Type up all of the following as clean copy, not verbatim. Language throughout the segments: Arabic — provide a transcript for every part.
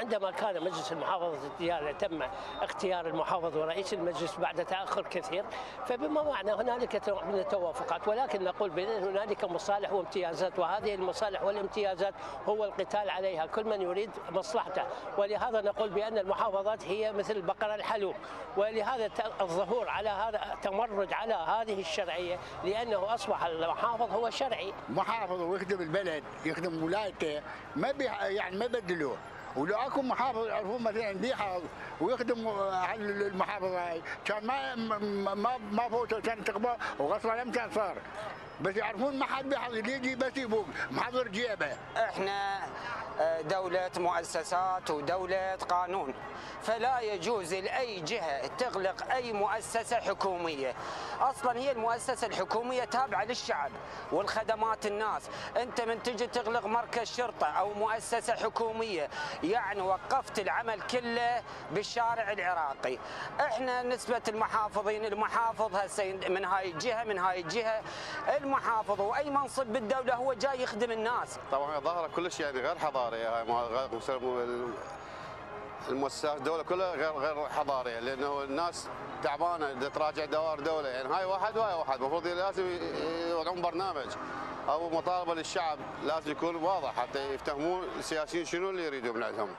عندما كان مجلس المحافظة ديالى تم اختيار المحافظ ورئيس المجلس بعد تأخر كثير، فبما معنى هنالك نوع من التوافقات، ولكن نقول بأن هنالك مصالح وامتيازات، وهذه المصالح والامتيازات هو القتال عليها، كل من يريد مصلحته. ولهذا نقول بأن المحافظات هي مثل البقرة الحلوب، ولهذا الظهور على هذا التمرد على هذه الشرعية، لأنه أصبح المحافظ هو شرعي. محافظ ويخدم البلد، يخدم ولايته، ما يعني ما بدلوه. ولو اكو محافظ يعرفون مثلا بيحظ ويخدم المحافظه هاي، كان ما فوتوا كان تقبل وغصبا لم كان صار. بس يعرفون ما حد بيحظ اللي يجي بس يبوق محضر جيبه. احنا دولة مؤسسات ودولة قانون، فلا يجوز لأي جهة تغلق أي مؤسسة حكومية. أصلا هي المؤسسة الحكومية تابعة للشعب والخدمات الناس. أنت من تجي تغلق مركز شرطة أو مؤسسة حكومية يعني وقفت العمل كله بالشارع العراقي. احنا نسبة المحافظين، المحافظ هسه من هاي الجهة من هاي الجهة، المحافظ وأي منصب بالدولة هو جاي يخدم الناس. طبعا ظاهرة كلش يعني غير حضارية، هاي المؤسسات الدولة كلها غير حضارية، لأنه الناس تعبانة تراجع دوائر دولة، يعني هاي واحد وهاي واحد، المفروض لازم يوضعون برنامج أو مطالبة للشعب لازم يكون واضح حتى يفتهمون السياسيين شنو اللي يريدوا من عندهم.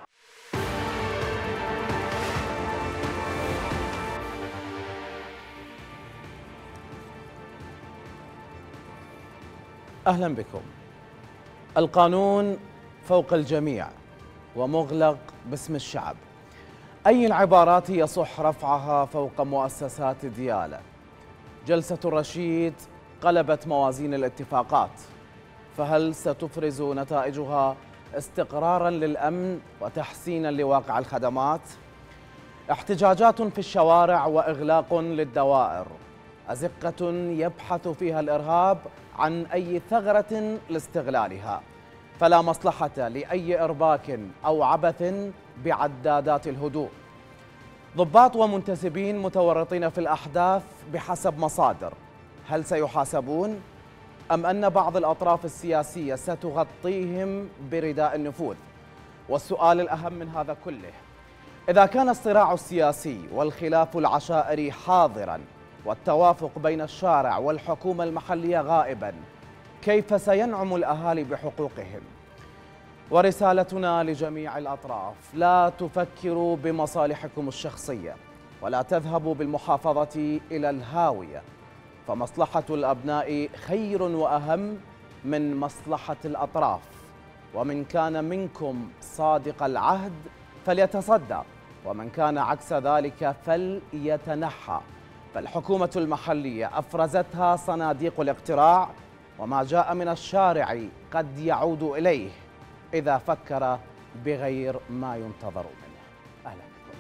أهلا بكم. القانون فوق الجميع ومغلق باسم الشعب. أي العبارات يصح رفعها فوق مؤسسات ديالى؟ جلسة الرشيد قلبت موازين الاتفاقات، فهل ستفرز نتائجها استقرارا للأمن وتحسينا لواقع الخدمات؟ احتجاجات في الشوارع وإغلاق للدوائر، أزقة يبحث فيها الإرهاب عن أي ثغرة لاستغلالها، فلا مصلحة لأي إرباك أو عبث بعدادات الهدوء. ضباط ومنتسبين متورطين في الأحداث بحسب مصادر، هل سيحاسبون؟ أم أن بعض الأطراف السياسية ستغطيهم برداء النفوذ؟ والسؤال الأهم من هذا كله، إذا كان الصراع السياسي والخلاف العشائري حاضراً والتوافق بين الشارع والحكومة المحلية غائباً، كيف سينعم الأهالي بحقوقهم؟ ورسالتنا لجميع الأطراف، لا تفكروا بمصالحكم الشخصية ولا تذهبوا بالمحافظة إلى الهاوية، فمصلحة الأبناء خير وأهم من مصلحة الأطراف. ومن كان منكم صادق العهد فليتصدى، ومن كان عكس ذلك فليتنحى. فالحكومة المحلية أفرزتها صناديق الاقتراع، وما جاء من الشارع قد يعود إليه إذا فكر بغير ما ينتظر منه. أهلا بكم.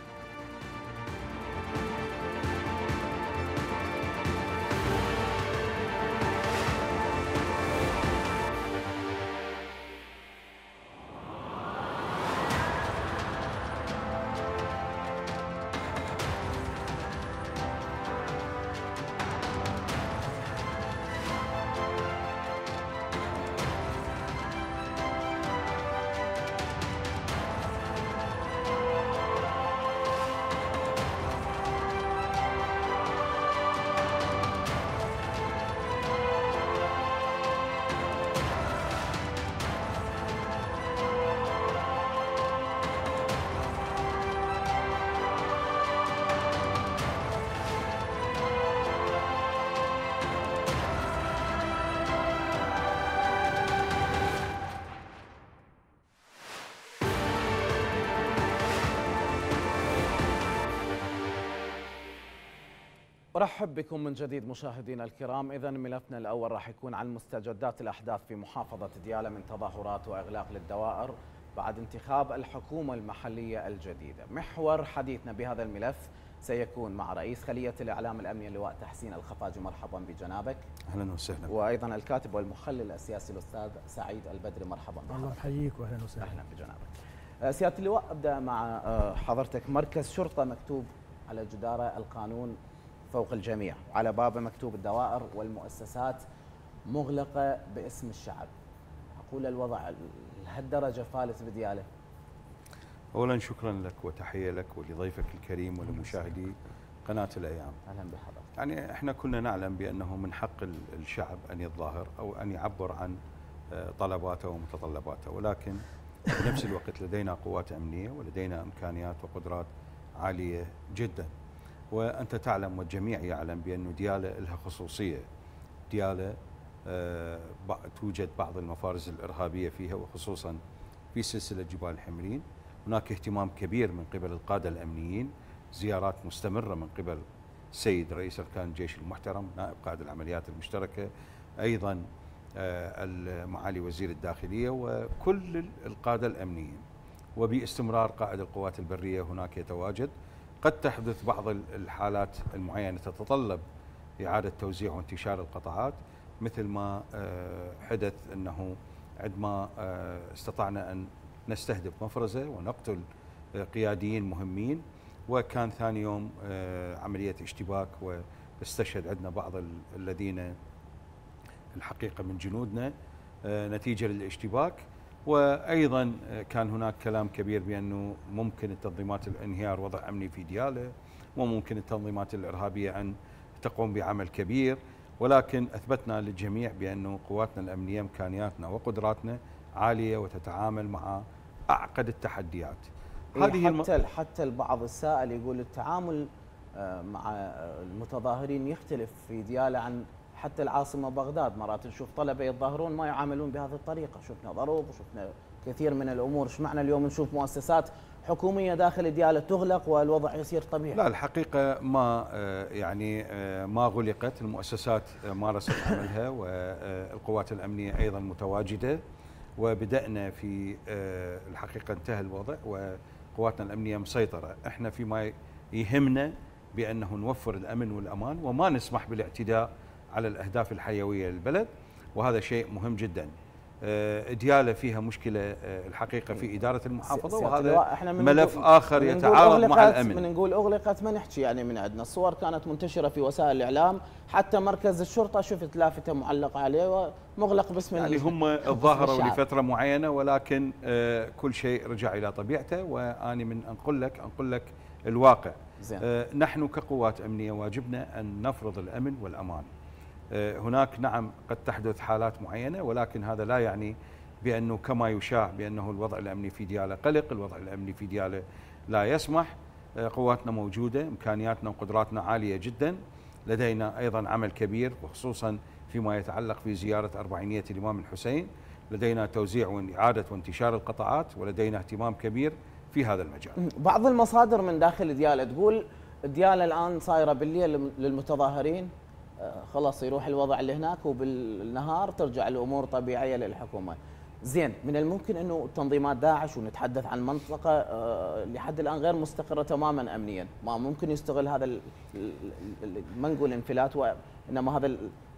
أرحب بكم من جديد مشاهدينا الكرام. إذن ملفنا الأول راح يكون عن مستجدات الأحداث في محافظة ديالى من تظاهرات وإغلاق للدوائر بعد انتخاب الحكومة المحلية الجديدة. محور حديثنا بهذا الملف سيكون مع رئيس خلية الإعلام الأمني اللواء تحسين الخفاجي، مرحبا بجنابك. أهلا وسهلا. وأيضا الكاتب والمحلل السياسي الأستاذ سعيد البدري، مرحبا. الله يحييك وأهلا وسهلا. أهلا بجنابك. سيادة اللواء، أبدأ مع حضرتك. مركز شرطة مكتوب على جداره القانون فوق الجميع، وعلى بابه مكتوب الدوائر والمؤسسات مغلقة باسم الشعب. أقول الوضع لهالدرجة فالت بديالة؟ اولا شكرا لك وتحيه لك ولضيفك الكريم ولمشاهدي قناه الايام. اهلا بحضرتك. يعني احنا كلنا نعلم بانه من حق الشعب ان يتظاهر او ان يعبر عن طلباته ومتطلباته، ولكن بنفس الوقت لدينا قوات امنيه ولدينا امكانيات وقدرات عاليه جدا. وانت تعلم والجميع يعلم بانه دياله لها خصوصيه. دياله توجد بعض المفارز الارهابيه فيها، وخصوصا في سلسله جبال الحمرين. هناك اهتمام كبير من قبل القاده الامنيين، زيارات مستمره من قبل السيد رئيس اركان الجيش المحترم نائب قائد العمليات المشتركه، ايضا معالي وزير الداخليه وكل القاده الامنيين، وباستمرار قائد القوات البريه هناك يتواجد. قد تحدث بعض الحالات المعينه تتطلب اعاده توزيع وانتشار القطاعات، مثل ما حدث انه عندما استطعنا ان نستهدف مفرزه ونقتل قياديين مهمين، وكان ثاني يوم عمليه اشتباك واستشهد عندنا بعض الذين الحقيقه من جنودنا نتيجه للاشتباك. وايضا كان هناك كلام كبير بانه ممكن التنظيمات الانهيار وضع امني في دياله، وممكن التنظيمات الارهابيه ان تقوم بعمل كبير، ولكن اثبتنا للجميع بانه قواتنا الامنيه امكانياتنا وقدراتنا عاليه وتتعامل مع اعقد التحديات. حتى البعض السائل يقول التعامل مع المتظاهرين يختلف في دياله عن حتى العاصمه بغداد. مرات نشوف طلبه يتظاهرون ما يعاملون بهذه الطريقه، شفنا ضرب وشفنا كثير من الامور. ايش معنى اليوم نشوف مؤسسات حكوميه داخل دياله تغلق والوضع يصير طبيعي؟ لا الحقيقه ما ما غلقت، المؤسسات مارست عملها والقوات الامنيه ايضا متواجده، وبدانا في الحقيقه انتهى الوضع وقواتنا الامنيه مسيطره. احنا فيما يهمنا بانه نوفر الامن والامان وما نسمح بالاعتداء على الاهداف الحيويه للبلد، وهذا شيء مهم جدا. دياله فيها مشكله الحقيقه في اداره المحافظه، وهذا ملف اخر يتعارض مع الامن. من نقول اغلقت ما نحكي يعني من عندنا الصور كانت منتشره في وسائل الاعلام، حتى مركز الشرطه شفت لافته معلقه عليه ومغلق باسم يعني هم تظاهروا لفتره معينه، ولكن كل شيء رجع الى طبيعته. واني من انقل لك الواقع. نحن كقوات امنيه واجبنا ان نفرض الامن والامان. هناك نعم قد تحدث حالات معينة، ولكن هذا لا يعني بأنه كما يشاع بأنه الوضع الأمني في دياله قلق. الوضع الأمني في دياله لا يسمح. قواتنا موجودة، إمكانياتنا وقدراتنا عالية جدا. لدينا أيضا عمل كبير، وخصوصا فيما يتعلق في زيارة أربعينية الإمام الحسين. لدينا توزيع وإعادة وانتشار القطاعات، ولدينا اهتمام كبير في هذا المجال. بعض المصادر من داخل دياله تقول دياله الآن صايرة بالليل للمتظاهرين، خلاص يروح الوضع اللي هناك وبالنهار ترجع الامور طبيعيه للحكومه. زين، من الممكن انه تنظيمات داعش، ونتحدث عن منطقه لحد الان غير مستقره تماما امنيا، ما ممكن يستغل هذا ما نقول انفلات وانما هذا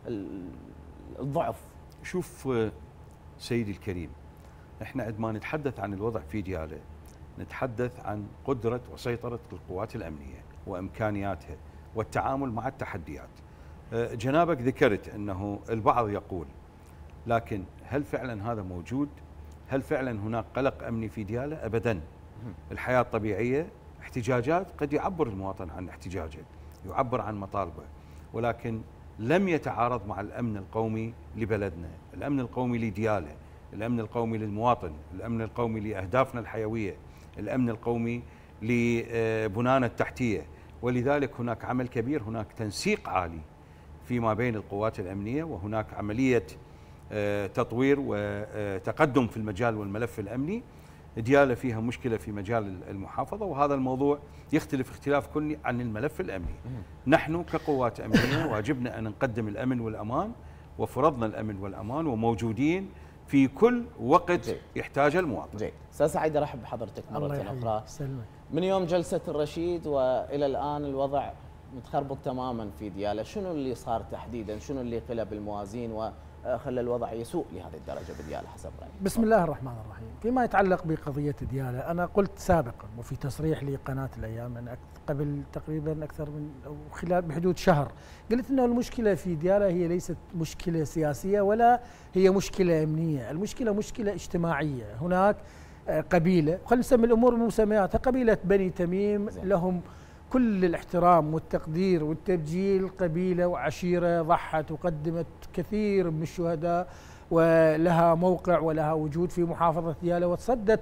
الضعف؟ شوف سيدي الكريم، احنا عندما نتحدث عن الوضع في دياله نتحدث عن قدره وسيطره القوات الامنيه وامكانياتها والتعامل مع التحديات. جنابك ذكرت أنه البعض يقول، لكن هل فعلا هذا موجود؟ هل فعلا هناك قلق أمني في دياله؟ أبدا. الحياة طبيعية. احتجاجات قد يعبر المواطن عن احتجاجه، يعبر عن مطالبه، ولكن لم يتعارض مع الأمن القومي لبلدنا، الأمن القومي لدياله، الأمن القومي للمواطن، الأمن القومي لأهدافنا الحيوية، الأمن القومي لبنانا التحتية. ولذلك هناك عمل كبير، هناك تنسيق عالي فيما بين القوات الأمنية، وهناك عملية تطوير وتقدم في المجال والملف الأمني. دياله فيها مشكلة في مجال المحافظة، وهذا الموضوع يختلف اختلاف كلي عن الملف الأمني. نحن كقوات أمنية واجبنا أن نقدم الأمن والأمان، وفرضنا الأمن والأمان وموجودين في كل وقت يحتاج المواطن. جيد. أستاذ سعيد أرحب بحضرتك مرة أخرى. من يوم جلسة الرشيد وإلى الآن الوضع متخربط تماما في دياله، شنو اللي صار تحديدا؟ شنو اللي قلب الموازين وخلى الوضع يسوء لهذه الدرجه بدياله حسب رايك؟ بسم الله الرحمن الرحيم. فيما يتعلق بقضيه دياله، انا قلت سابقا وفي تصريح لقناه الايام أن قبل تقريبا اكثر من او خلال بحدود شهر، قلت انه المشكله في دياله هي ليست مشكله سياسيه ولا هي مشكله امنيه، المشكله مشكله اجتماعيه. هناك قبيله، خلينا نسمي الامور بمسمياتها، قبيله بني تميم لهم كل الاحترام والتقدير والتبجيل، قبيله وعشيره ضحت وقدمت كثير من الشهداء ولها موقع ولها وجود في محافظة ديالى وتصدت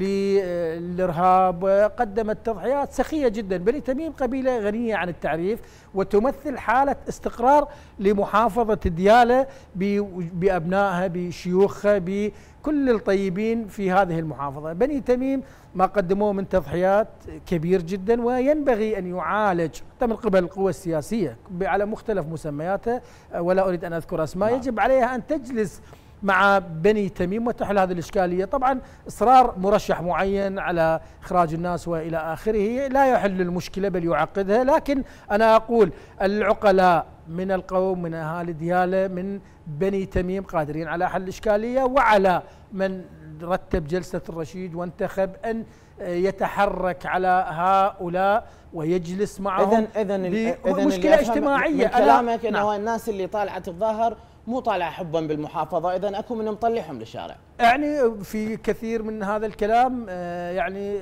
للإرهاب وقدمت تضحيات سخية جدا. بني تميم قبيلة غنية عن التعريف وتمثل حالة استقرار لمحافظة ديالى بأبنائها بشيوخها بكل الطيبين في هذه المحافظة. بني تميم ما قدموه من تضحيات كبير جدا وينبغي أن يعالج من قبل القوى السياسية على مختلف مسمياتها ولا أريد أن أذكر أسماء. يجب عليها أن تجلس مع بني تميم وتحل هذه الإشكالية. طبعا إصرار مرشح معين على إخراج الناس وإلى آخره لا يحل المشكلة بل يعقدها، لكن أنا أقول العقلاء من القوم من أهالي ديالى من بني تميم قادرين على حل الإشكالية، وعلى من رتب جلسة الرشيد وانتخب أن يتحرك على هؤلاء ويجلس معهم. إذن مشكلة اجتماعية. من كلامك أنه الناس اللي طالعة تتظاهر مو طالعة حبا بالمحافظة، إذن أكو من مطلعهم للشارع. يعني في كثير من هذا الكلام يعني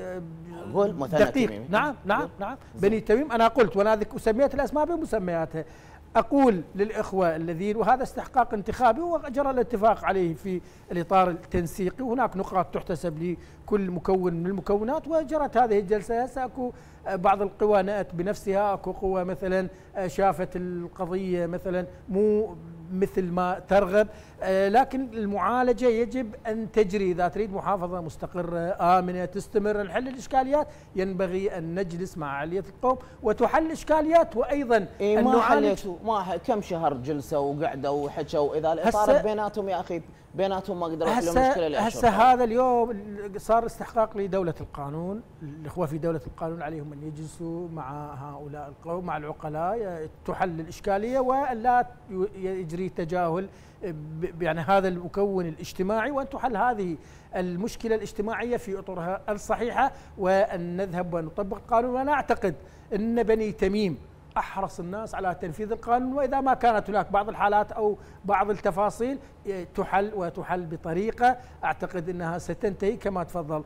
دقيق. نعم. بني تميم أنا قلت وأنا سميت الأسماء بمسمياتها. أقول للإخوة الذين وهذا استحقاق انتخابي وجرى الاتفاق عليه في الإطار التنسيقي، وهناك نقاط تحتسب لكل مكون من المكونات وجرت هذه الجلسة. سأكو بعض القوى نأت بنفسها، أكو قوى مثلا شافت القضية مثلا مو مثل ما ترغب، لكن المعالجة يجب أن تجري. إذا تريد محافظة مستقرة آمنة تستمر نحل الإشكاليات ينبغي أن نجلس مع علية القوم وتحل إشكاليات. وأيضا ما حليتوا كم شهر جلسة وقعدوا وحكوا إذا الإطار بيناتهم يا أخي بيناتهم ما قدروا يحلوا المشكلة. هسه هذا اليوم صار استحقاق لدولة القانون. الإخوة في دولة القانون عليهم أن يجلسوا مع هؤلاء القوم مع العقلاء تحل الإشكالية ولا يجري تجاهل يعني هذا المكون الاجتماعي، وأن تحل هذه المشكلة الاجتماعية في أطرها الصحيحة وأن نذهب ونطبق القانون. وأنا أعتقد أن بني تميم أحرص الناس على تنفيذ القانون، وإذا ما كانت هناك بعض الحالات أو بعض التفاصيل تحل وتحل بطريقة أعتقد أنها ستنتهي كما تفضل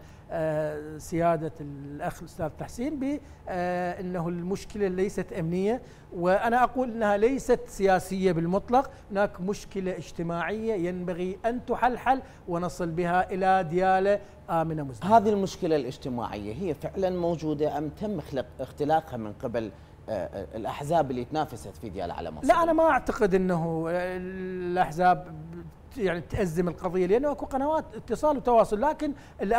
سيادة الأخ الأستاذ تحسين بأنه المشكلة ليست أمنية، وأنا أقول أنها ليست سياسية بالمطلق. هناك مشكلة اجتماعية ينبغي أن تحل ونصل بها إلى ديالى آمنة مزدهرة. هذه المشكلة الاجتماعية هي فعلا موجودة أم تم اختلاقها من قبل الأحزاب اللي تنافست في ديالى على مصر؟ لا، أنا ما أعتقد أنه الأحزاب يعني تأزم القضية، لأنه اكو قنوات اتصال وتواصل، لكن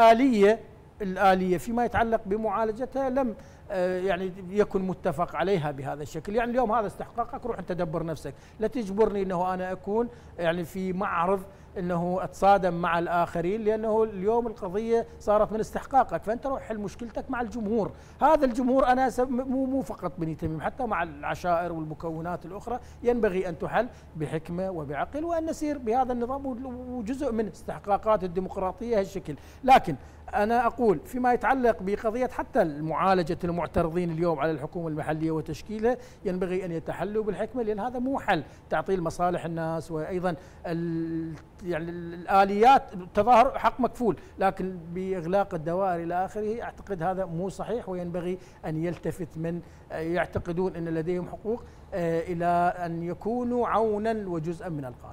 الآلية فيما يتعلق بمعالجتها لم يعني يكن متفق عليها بهذا الشكل. يعني اليوم هذا استحقاقك، روح انت دبر نفسك، لا تجبرني انه انا اكون يعني في معرض انه اتصادم مع الاخرين، لانه اليوم القضيه صارت من استحقاقك، فانت روح حل مشكلتك مع الجمهور. هذا الجمهور انا مو فقط بني تميم، حتى مع العشائر والمكونات الاخرى ينبغي ان تحل بحكمه وبعقل، وان نسير بهذا النظام وجزء من استحقاقات الديمقراطيه هالشكل. لكن أنا أقول فيما يتعلق بقضية حتى معالجة المعترضين اليوم على الحكومة المحلية وتشكيلها ينبغي أن يتحلوا بالحكمة، لأن هذا مو حل تعطيل مصالح الناس، وأيضا يعني الآليات التظاهر حق مكفول، لكن بإغلاق الدوائر إلى آخره أعتقد هذا مو صحيح، وينبغي أن يلتفت من يعتقدون أن لديهم حقوق إلى أن يكونوا عونا وجزءا من القانون.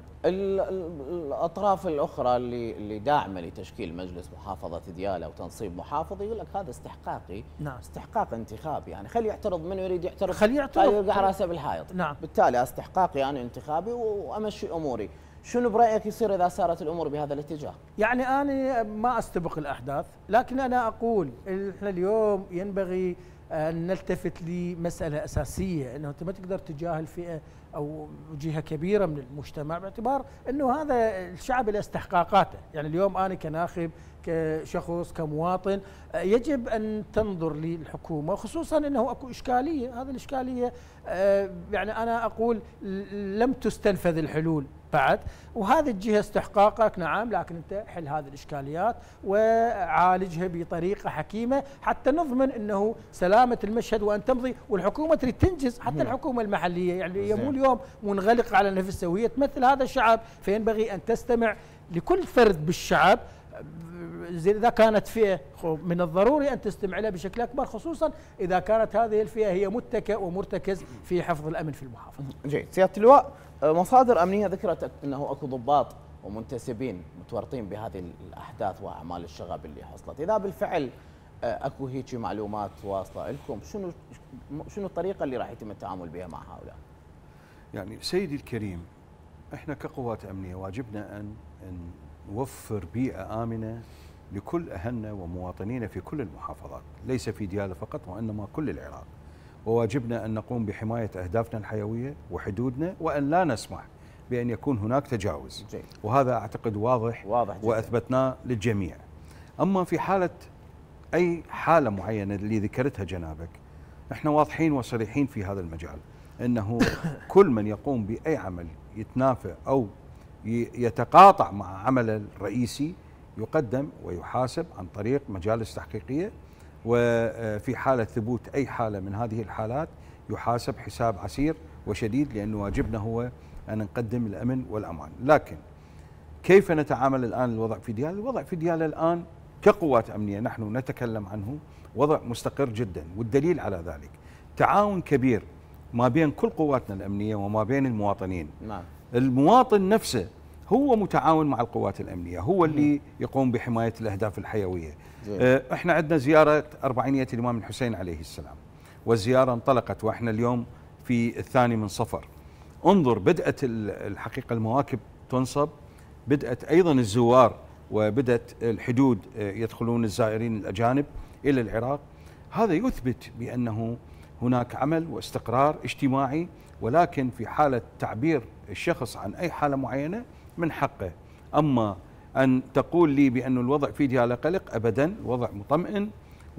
الأطراف الأخرى اللي داعمة لتشكيل مجلس محافظة ديالى وتنصيب محافظ يقول لك هذا استحقاقي. نعم. استحقاق انتخابي، يعني خلي يعترض من يريد يعترض، خلي يعترض، يوقع راسه بالحائط. نعم. بالتالي استحقاقي أنا انتخابي وأمشي أموري. شنو برأيك يصير إذا سارت الأمور بهذا الاتجاه؟ يعني أنا ما أستبق الأحداث، لكن أنا أقول إحنا اليوم ينبغي أن نلتفت لمسألة أساسية، أنه أنت ما تقدر تجاهل فئة أو جهة كبيرة من المجتمع، باعتبار أنه هذا الشعب له استحقاقاته. يعني اليوم أنا كناخب كشخص كمواطن يجب أن تنظر للحكومة، خصوصا أنه أكو إشكالية. هذه الإشكالية يعني أنا أقول لم تستنفذ الحلول بعد، وهذه الجهة استحقاقك نعم، لكن أنت حل هذه الإشكاليات وعالجها بطريقة حكيمة حتى نضمن أنه سلامة المشهد وأن تمضي، والحكومة تريد تنجز، حتى الحكومة المحلية يعني هي مو اليوم منغلقة على نفسها وهي تمثل هذا الشعب، فينبغي أن تستمع لكل فرد بالشعب إذا كانت فئة من الضروري أن تستمع لها بشكل أكبر، خصوصا إذا كانت هذه الفئة هي متكئ ومرتكز في حفظ الأمن في المحافظة. جيد. سيادة اللواء، مصادر أمنية ذكرت أنه أكو ضباط ومنتسبين متورطين بهذه الأحداث وأعمال الشغب اللي حصلت. إذا بالفعل أكو هيك معلومات واصلة لكم، شنو الطريقة اللي راح يتم التعامل بها مع هؤلاء؟ يعني سيدي الكريم، احنا كقوات امنيه واجبنا ان نوفر بيئه امنه لكل اهلنا ومواطنينا في كل المحافظات، ليس في دياله فقط وانما كل العراق. وواجبنا ان نقوم بحمايه اهدافنا الحيويه وحدودنا، وان لا نسمح بان يكون هناك تجاوز. جيد. وهذا اعتقد واضح واثبتناه للجميع. اما في حاله اي حاله معينه اللي ذكرتها جنابك، احنا واضحين وصريحين في هذا المجال، انه كل من يقوم باي عمل يتنافى او يتقاطع مع عمله الرئيسي يقدم ويحاسب عن طريق مجالس تحقيقيه، وفي حاله ثبوت اي حاله من هذه الحالات يحاسب حساب عسير وشديد، لان واجبنا هو ان نقدم الامن والامان. لكن كيف نتعامل الان الوضع في دياله؟ الوضع في دياله الان كقوات امنيه نحن نتكلم عنه وضع مستقر جدا، والدليل على ذلك تعاون كبير ما بين كل قواتنا الأمنية وما بين المواطنين. نعم. المواطن نفسه هو متعاون مع القوات الأمنية، هو اللي يقوم بحماية الأهداف الحيوية. احنا عندنا زيارة 400 الإمام الحسين عليه السلام، والزيارة انطلقت وإحنا اليوم في 2 صفر. انظر، بدأت الحقيقة المواكب تنصب، بدأت أيضا الزوار، وبدأت الحدود يدخلون الزائرين الأجانب إلى العراق. هذا يثبت بأنه هناك عمل واستقرار اجتماعي، ولكن في حالة تعبير الشخص عن أي حالة معينة من حقه. أما أن تقول لي بأن الوضع في دياله قلق، أبدا، الوضع مطمئن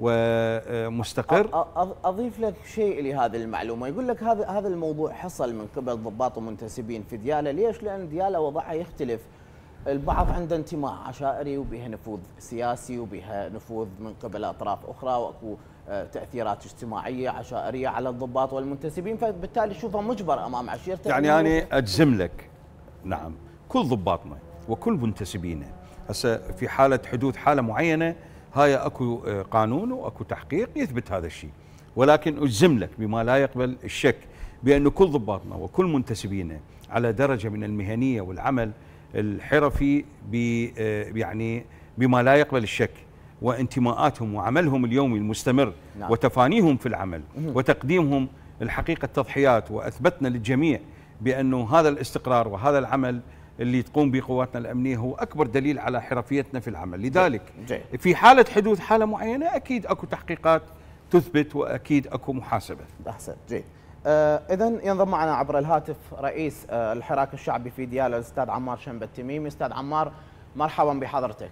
ومستقر. أضيف لك شيء لهذه المعلومة، يقول لك هذا الموضوع حصل من قبل ضباط ومنتسبين في دياله. ليش؟ لأن دياله وضعها يختلف، البعض عنده انتماء عشائري وبها نفوذ سياسي وبها نفوذ من قبل أطراف أخرى، وأكو تأثيرات اجتماعية عشائرية على الضباط والمنتسبين، فبالتالي شوفه مجبر أمام عشيرته. يعني أنا أجزم لك، نعم، كل ضباطنا وكل منتسبينا هسه في حالة حدوث حالة معينة، هاي أكو قانون وأكو تحقيق يثبت هذا الشيء، ولكن أجزم لك بما لا يقبل الشك بأن كل ضباطنا وكل منتسبينا على درجة من المهنية والعمل الحرفي يعني بما لا يقبل الشك، وانتماءاتهم وعملهم اليومي المستمر. نعم. وتفانيهم في العمل وتقديمهم الحقيقة التضحيات، وأثبتنا للجميع بأنه هذا الاستقرار وهذا العمل اللي تقوم به قواتنا الأمنية هو أكبر دليل على حرفيتنا في العمل. لذلك في حالة حدوث حالة معينة أكيد أكو تحقيقات تثبت، وأكيد أكو محاسبة. أحسن. جيد. إذن ينضم معنا عبر الهاتف رئيس الحراك الشعبي في دياله الأستاذ عمار شنبة التميمي. أستاذ عمار، مرحبا بحضرتك.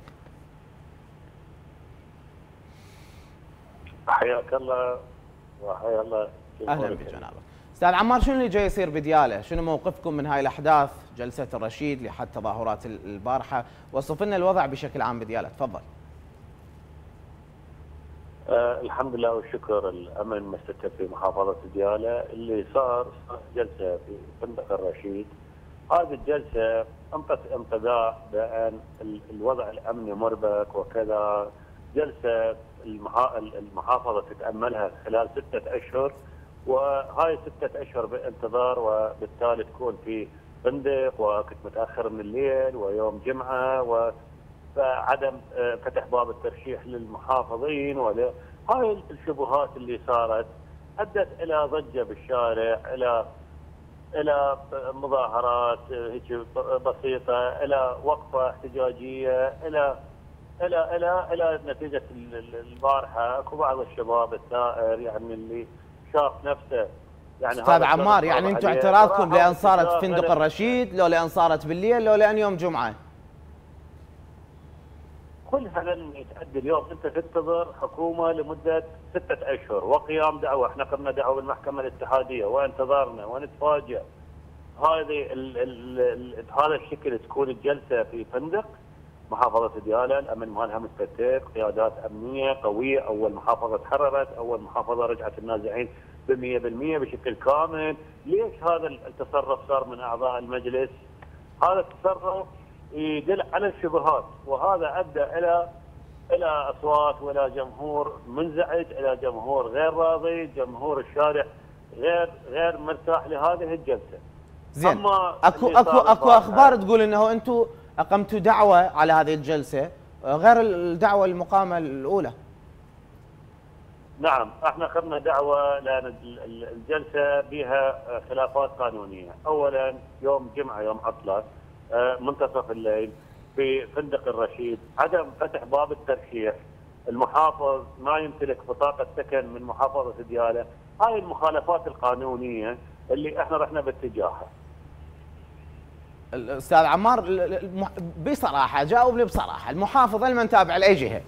حياك الله وحيا الله. اهلا بك جنابك. استاذ عمار، شنو اللي جاي يصير بدياله؟ شنو موقفكم من هاي الاحداث، جلسه الرشيد لحد تظاهرات البارحه؟ وصف لنا الوضع بشكل عام بدياله، تفضل. الحمد لله والشكر، الامن مستتب في محافظه دياله. اللي صار جلسه في فندق الرشيد. هذه الجلسه انطت انطباع بان الوضع الامني مربك وكذا. جلسه المحافظه تتاملها خلال 6 اشهر، وهاي 6 اشهر بانتظار، وبالتالي تكون في فندق وكنت متاخر من الليل ويوم جمعه، وعدم فتح باب الترشيح للمحافظين. هاي الشبهات اللي صارت ادت الى ضجه بالشارع، الى مظاهرات هيك بسيطه، الى وقفه احتجاجيه، الى نتيجه البارحه اكو بعض الشباب الثائر يعني اللي شاف نفسه يعني. استاذ عمار، يعني انتم اعتراضكم لان صارت في فندق الرشيد، لو لان صارت بالليل، لو لان يوم جمعه؟ كل هذا يتأدي اليوم. انت تنتظر حكومه لمده 6 اشهر وقيام دعوه، احنا قمنا دعوه بالمحكمه الاتحاديه وانتظرنا ونتفاجئ هذا الشكل تكون الجلسه في فندق. محافظه دياله الامن مالها مستتب، قيادات امنيه قويه، اول محافظه تحررت، اول محافظه رجعت النازحين ب 100% بشكل كامل. ليش هذا التصرف صار من اعضاء المجلس؟ هذا التصرف يدل على الشبهات، وهذا ادى الى الى اصوات والى جمهور منزعج، الى جمهور غير راضي، جمهور الشارع غير مرتاح لهذه الجلسه. زين، اكو اخبار تقول انه انتم اقمتوا دعوه على هذه الجلسه غير الدعوه المقامه الاولى. نعم، احنا اخذنا دعوه لان الجلسه بها خلافات قانونيه. اولا يوم جمعه، يوم عطله، منتصف الليل في فندق الرشيد، عدم فتح باب الترشيح، المحافظ ما يمتلك بطاقه سكن من محافظه دياله، هاي المخالفات القانونيه اللي احنا رحنا باتجاهها. الاستاذ عمار بصراحه جاوبني بصراحه، المحافظ المن تابع لاي جهه؟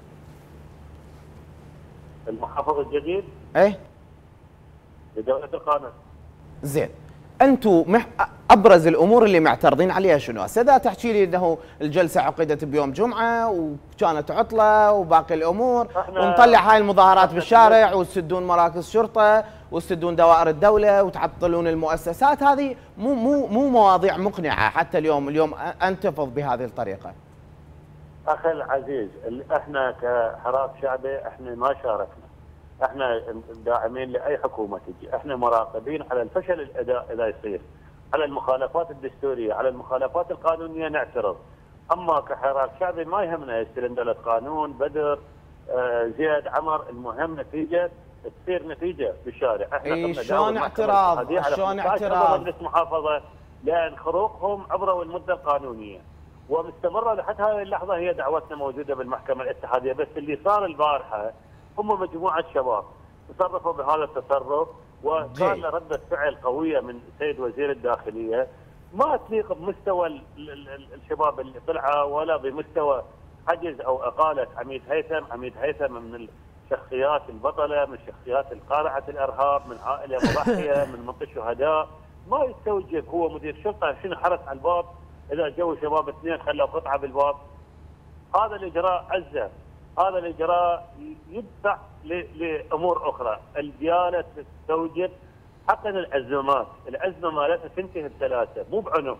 المحافظ الجديد؟ ايه؟ لدوله القانون. زين، انتم ابرز الامور اللي معترضين عليها شنو؟ هسه اذا تحكي لي انه الجلسه عقدت بيوم جمعه وكانت عطله وباقي الامور ونطلع هاي المظاهرات بالشارع وتسدون مراكز شرطه وتسدون دوائر الدوله وتعطلون المؤسسات، هذه مو مواضيع مقنعه حتى اليوم انتفض بهذه الطريقه. اخي العزيز، احنا كحراك شعبي احنا ما شاركنا، احنا داعمين لاي حكومه تجي، احنا مراقبين على الفشل الاداء اذا يصير، على المخالفات الدستوريه، على المخالفات القانونيه نعترض. اما كحراك شعبي ما يهمنا يستلم دوله قانون، بدر، زياد، عمر، المهم نتيجه تصير نتيجه بالشارع. احنا شلون اعتراض؟ شلون اعتراض؟ مجلس محافظه لان خروقهم عبروا المده القانونيه ومستمره لحد هذه اللحظه، هي دعوتنا موجوده بالمحكمه الاتحاديه. بس اللي صار البارحه هم مجموعه شباب تصرفوا بهذا التصرف وكان له رده فعل قويه من السيد وزير الداخليه ما تليق بمستوى الشباب اللي طلعوا ولا بمستوى حجز او اقاله عميد هيثم. عميد هيثم من الشخصيات البطله، من الشخصيات القارعه الارهاب، من عائله مضحيه، من منطقه شهداء، ما يستوجب هو مدير شرطه شنو حرس على الباب اذا جو شباب اثنين خلوا قطعه بالباب. هذا الاجراء عزه، هذا الاجراء يدفع لامور اخرى. الديانه تستوجب حقا الازمات، الازمه مالتها تنتهي بثلاثه مو بعنف.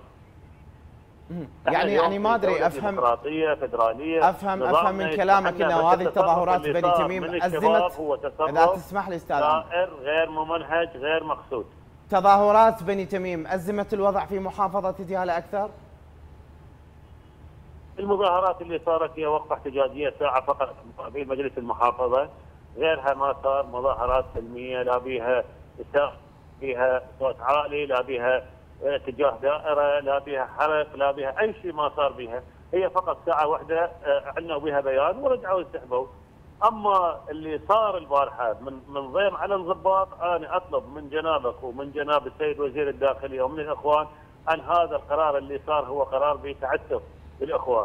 يعني ما ادري افهم ديمقراطيه فدراليه، افهم من كلامك انه هذه التظاهرات بني تميم ازمت. اذا تسمح لي استاذ، غير ممنهج، غير مقصود. تظاهرات بني تميم ازمت الوضع في محافظه دياله اكثر؟ المظاهرات اللي صارت هي وقفه احتجاجيه ساعه فقط في مجلس المحافظه، غيرها ما صار مظاهرات سلميه، لا بيها فيها صوت عالي، لا بيها اتجاه دائره، لا بيها حرق، لا بيها اي شيء ما صار بيها، هي فقط ساعه واحده اعلنوا بها بيان ورجعوا يسحبوا. اما اللي صار البارحه من ضيم على الضباط، انا اطلب من جنابك ومن جناب السيد وزير الداخليه ومن الاخوان ان هذا القرار اللي صار هو قرار بتعسف بالاخوان.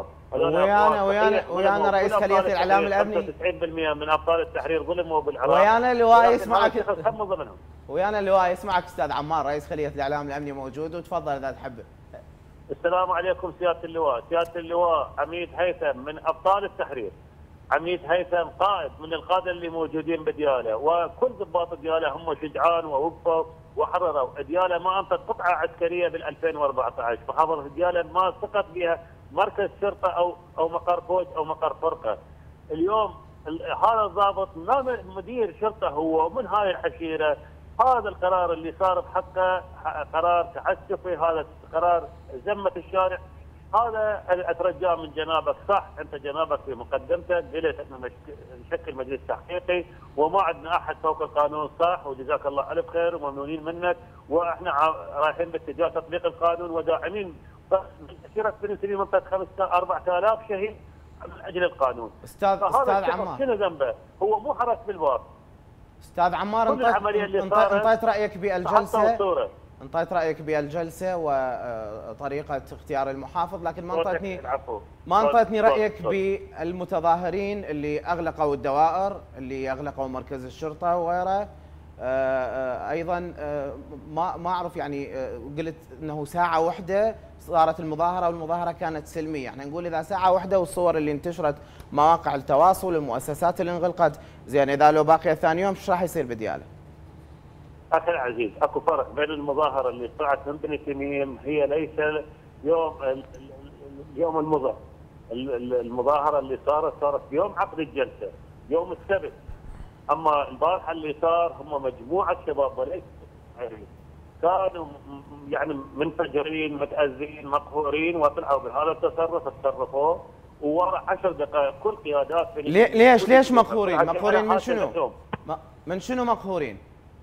ويانا رئيس خليه الاعلام الامني 90% من ابطال التحرير ظلموا بالعراق. ويانا اللواء يسمعك، ويانا اللواء يسمعك استاذ عمار رئيس خليه الاعلام الامني موجود، وتفضل اذا تحب. السلام عليكم سياده اللواء. سياده اللواء عميد هيثم من ابطال التحرير، عميد هيثم قائد من القاده اللي موجودين بدياله، وكل ضباط دياله هم شجعان ووقفوا وحرروا. دياله ما انطت قطعه عسكريه بال 2014، محافظه دياله ما سقط بها مركز شرطه او مقر فوج او مقر فرقه. اليوم هذا الضابط ما مدير شرطه هو ومن هاي الحشيره. هذا القرار اللي صار بحقه قرار تعسفي، هذا قرار زمه الشارع. هذا اترجاه من جنابك، صح انت جنابك في مقدمتك قلت ان نشكل مجلس تحقيقي وما عندنا احد فوق القانون، صح، وجزاك الله الف خير وممنونين منك، واحنا رايحين باتجاه تطبيق القانون وداعمين مسيره بني تميم منطقه 4000 شهيد من اجل القانون. استاذ عمار شنو ذنبه؟ هو مو حرس بالباب. استاذ عمار انطيت رايك بالجلسه، انطيت رايك بالجلسه وطريقه اختيار المحافظ، لكن ما انطيتني رايك بالمتظاهرين اللي اغلقوا الدوائر، اللي اغلقوا مركز الشرطه وغيره. ايضا ما اعرف، يعني قلت انه ساعه واحده صارت المظاهره والمظاهره كانت سلميه، احنا نقول اذا ساعه واحده والصور اللي انتشرت مواقع التواصل المؤسسات اللي انغلقت، زين اذا لو باقيه ثاني يوم ايش راح يصير بدياله؟ اخي العزيز، اكو فرق بين المظاهره اللي طلعت من بني تميم، هي ليس يوم المظاهره، المظاهره اللي صارت بيوم عقد الجلسه يوم السبت. اما البارحه اللي صار هم مجموعه شباب وليس كانوا يعني منفجرين متاذين مقهورين وطلعوا بهذا التصرف تصرفوا وورا 10 دقائق كل قيادات ليش مقهورين؟ مقهورين من شنو؟ من شنو مقهورين؟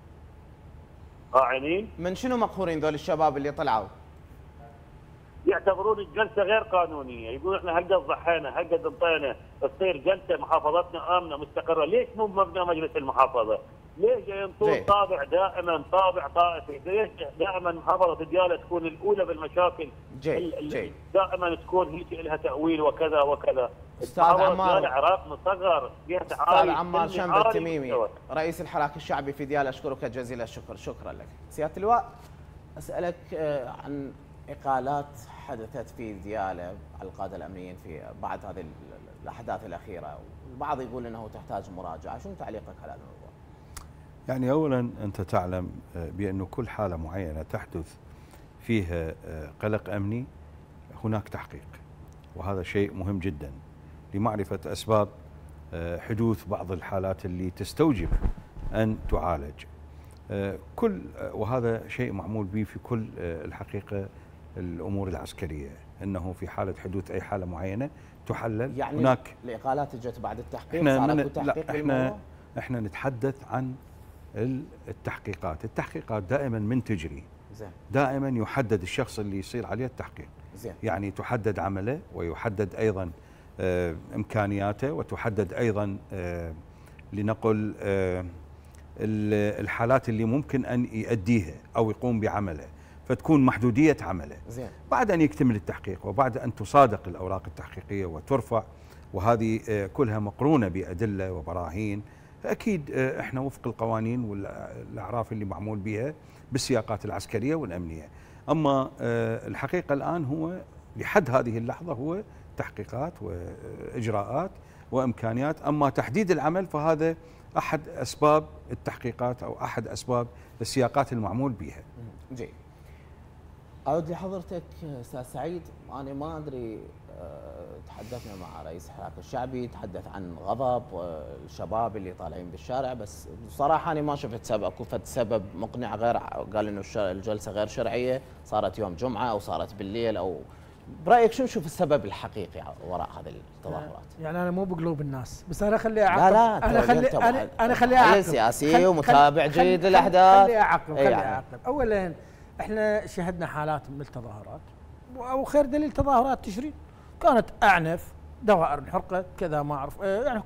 قاعدين من شنو مقهورين ذول الشباب اللي طلعوا؟ يعتبرون الجلسه غير قانونيه، يقولون احنا هالقد ضحينا هالقد انطينا تصير جلسه محافظتنا امنه مستقره، ليش مو مبنى مجلس المحافظه؟ ليش ينطون طابع دائما طابع طائفي؟ ليش دائما محافظه دياله تكون الاولى بالمشاكل؟ جيد دائما تكون هي لها تاويل وكذا وكذا. استاذ عمار العراق مصغر فيها استاذ عمار شنب التميمي رئيس الحراك الشعبي في دياله، اشكرك جزيل الشكر. شكرا لك. سياده اللواء، اسالك عن اقالات حدثت في دياله على القاده الامنيين في بعد هذه الاحداث الاخيره، البعض يقول انه تحتاج مراجعه، شنو تعليقك على هذا الموضوع؟ يعني اولا انت تعلم بانه كل حاله معينه تحدث فيها قلق امني هناك تحقيق، وهذا شيء مهم جدا لمعرفه اسباب حدوث بعض الحالات اللي تستوجب ان تعالج. وهذا شيء معمول به في كل الحقيقه الامور العسكريه، انه في حاله حدوث اي حاله معينه تحلل. يعني هناك الاقالات اجت بعد التحقيق؟ صار تحقيق بالموضوع؟ احنا نتحدث عن التحقيقات دائما من تجري. زين. دائما يحدد الشخص اللي يصير عليه التحقيق. زين. يعني تحدد عمله ويحدد ايضا امكانياته، وتحدد ايضا لنقل الحالات اللي ممكن ان يؤديها او يقوم بعمله، فتكون محدوديه عمله. زين. بعد ان يكتمل التحقيق وبعد ان تصادق الاوراق التحقيقيه وترفع، وهذه كلها مقرونه بادله وبراهين، اكيد احنا وفق القوانين والاعراف اللي معمول بها بالسياقات العسكريه والامنيه. اما الحقيقه الان هو لحد هذه اللحظه هو تحقيقات واجراءات وامكانيات، اما تحديد العمل فهذا احد اسباب التحقيقات او احد اسباب السياقات المعمول بها. جيد. اعود لحضرتك استاذ سعيد، انا ما ادري تحدثنا مع رئيس الحراك الشعبي، تحدث عن غضب الشباب اللي طالعين بالشارع، بس بصراحه انا ما شفت سبب مقنع، غير قال انه الجلسه غير شرعيه، صارت يوم جمعه او صارت بالليل، او برايك شو نشوف السبب الحقيقي وراء هذه التظاهرات؟ يعني انا مو بقلوب الناس، بس انا خلي اعقب. لا انا خلي اعقب. سياسي ومتابع جيد للاحداث. خلي اعقب. اولا احنا شهدنا حالات من التظاهرات، وخير دليل تظاهرات تشرين كانت اعنف، دوائر انحرقت كذا ما اعرف، يعني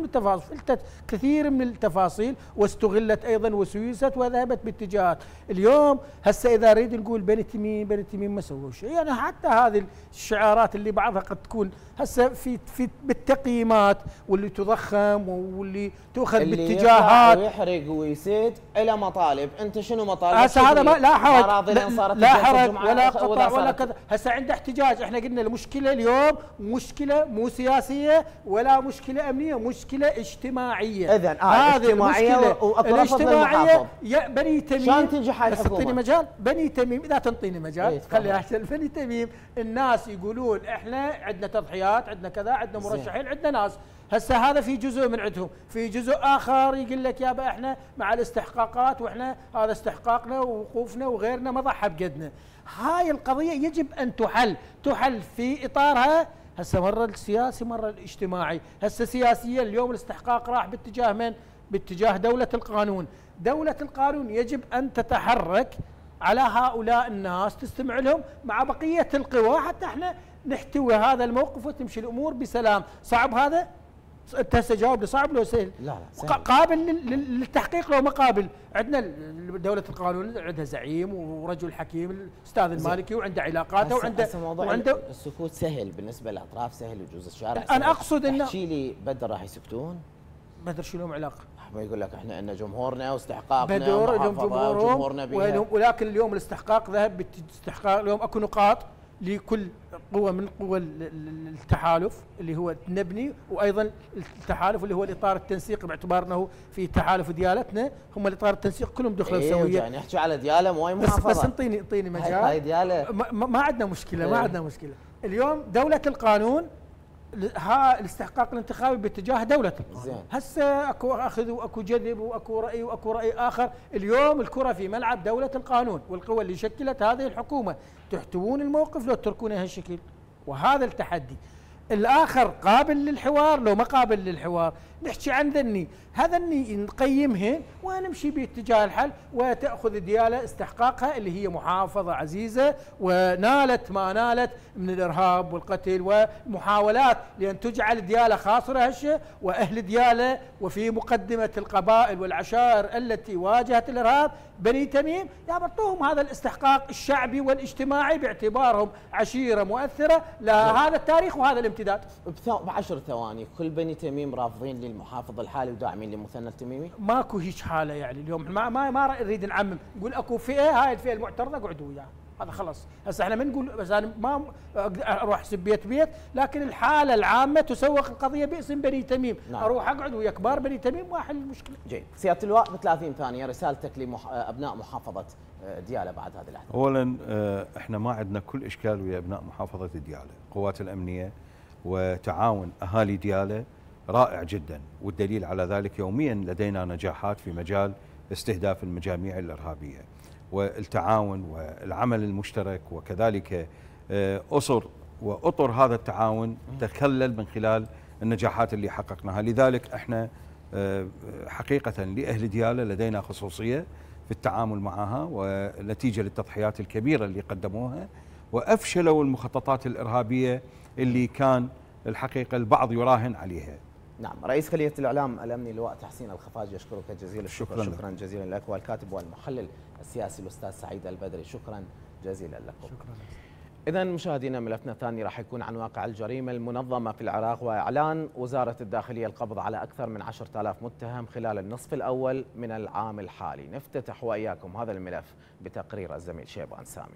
كثير من التفاصيل واستغلت ايضا وسويست وذهبت باتجاهات. اليوم هسه اذا نريد نقول بني تميم ما سووا شيء، يعني حتى هذه الشعارات اللي بعضها قد تكون هسه في بالتقييمات واللي تضخم واللي تؤخذ باتجاهات اللي ويحرق ويسيد الى مطالب. انت شنو مطالب؟ هسه هذا لا حرج لا حرج ولا قطع ولا كذا. هسه عنده احتجاج، احنا قلنا المشكله اليوم مشكله مو سياسيه ولا مشكله امنيه، مشكله اجتماعيه. اذا اجتماعيه الاجتماعيه يا بني تميم. شلون تنجح هاي الحكومه؟ تعطيني مجال بني تميم، اذا تنطيني مجال خليها احسن. بني تميم الناس يقولون احنا عندنا تضحيات، عندنا كذا، عندنا مرشحين، عندنا ناس. هسه هذا في جزء من عندهم، في جزء اخر يقول لك يابا احنا مع الاستحقاقات، واحنا هذا استحقاقنا ووقوفنا وغيرنا ما ضحى بقدنا. هاي القضيه يجب ان تحل في اطارها. هسه مره السياسي مره الاجتماعي. هسه سياسيا اليوم الاستحقاق راح باتجاه من؟ باتجاه دوله القانون. دوله القانون يجب ان تتحرك على هؤلاء الناس، تستمع لهم مع بقيه القوى حتى احنا نحتوي هذا الموقف وتمشي الامور بسلام. صعب هذا؟ انت هسه جاوب لي صعب لو سهل؟ لا سهل. قابل للتحقيق لو ما قابل. عندنا دوله القانون عندها زعيم ورجل حكيم الاستاذ المالكي، وعنده علاقاته وعنده السكوت سهل بالنسبه للاطراف، سهل يجوز الشارع. انا اقصد انه احكي لي بدر راح يسكتون؟ بدر شو لهم علاقه؟ ما يقول لك احنا عندنا جمهورنا واستحقاقنا، بدر لهم جمهورهم، ولكن اليوم الاستحقاق ذهب باستحقاق. اليوم اكو نقاط لكل قوة من قوى التحالف اللي هو نبني، وأيضا التحالف اللي هو الإطار التنسيقي، باعتبار أنه في تحالف ديالتنا هم الإطار التنسيق كلهم دخلوا سوية. يعني نحكي على ديالة مو محافظة. بس انطيني مجال. هاي ديالة ما عندنا مشكلة. ما عندنا مشكلة. اليوم دولة القانون الاستحقاق الانتخابي باتجاه دولة القانون. هسه اكو اخذ واكو جذب واكو رأي واكو رأي آخر. اليوم الكرة في ملعب دولة القانون، والقوى اللي شكلت هذه الحكومة تحتوون الموقف لو تتركونه هالشكل، وهذا التحدي. الآخر قابل للحوار لو ما قابل للحوار، نحكي عن ذني، هذا نقيمهن ونمشي باتجاه الحل، وتأخذ ديالة استحقاقها اللي هي محافظة عزيزة ونالت ما نالت من الإرهاب والقتل ومحاولات لأن تجعل ديالة خاصرة هالشيء، وأهل ديالة وفي مقدمة القبائل والعشائر التي واجهت الإرهاب بني تميم يعطوهم هذا الاستحقاق الشعبي والاجتماعي باعتبارهم عشيرة مؤثرة لهذا التاريخ وهذا الامتداد. ب10 ثواني، كل بني تميم رافضين للمحافظ الحالي وداعمين لمثنى التميمي؟ ماكو هيك حاله يعني اليوم ما نريد نعمم، نقول اكو فئه، هاي الفئه المعترضه قعدوا وياها، هذا خلاص. هسه احنا ما نقول بس انا ما اروح احسب بيت، لكن الحاله العامه تسوق القضيه باسم بني تميم. نعم. اروح اقعد ويا كبار بني تميم واحل المشكله. جيد. سياده اللواء ب30 ثانيه رسالتك لابناء محافظه دياله بعد هذه الاحداث. اولا احنا ما عندنا كل اشكال ويا ابناء محافظه دياله، القوات الامنيه وتعاون اهالي دياله رائع جدا، والدليل على ذلك يوميا لدينا نجاحات في مجال استهداف المجاميع الارهابيه، والتعاون والعمل المشترك وكذلك اسر واطر هذا التعاون تخلل من خلال النجاحات اللي حققناها. لذلك احنا حقيقه لاهل دياله لدينا خصوصيه في التعامل معها، ونتيجه للتضحيات الكبيره اللي قدموها وافشلوا المخططات الارهابيه اللي كان الحقيقه البعض يراهن عليها. نعم. رئيس خلية الإعلام الأمني اللواء تحسين الخفاجي يشكرك جزيل الشكر. شكرا جزيلا لك، والكاتب والمحلل السياسي الأستاذ سعيد البدري شكرا جزيلا لكم. شكرا. إذا مشاهدينا ملفنا الثاني راح يكون عن واقع الجريمة المنظمة في العراق، وإعلان وزارة الداخلية القبض على أكثر من 10,000 متهم خلال النصف الأول من العام الحالي. نفتتح وإياكم هذا الملف بتقرير الزميل شيبان سامي.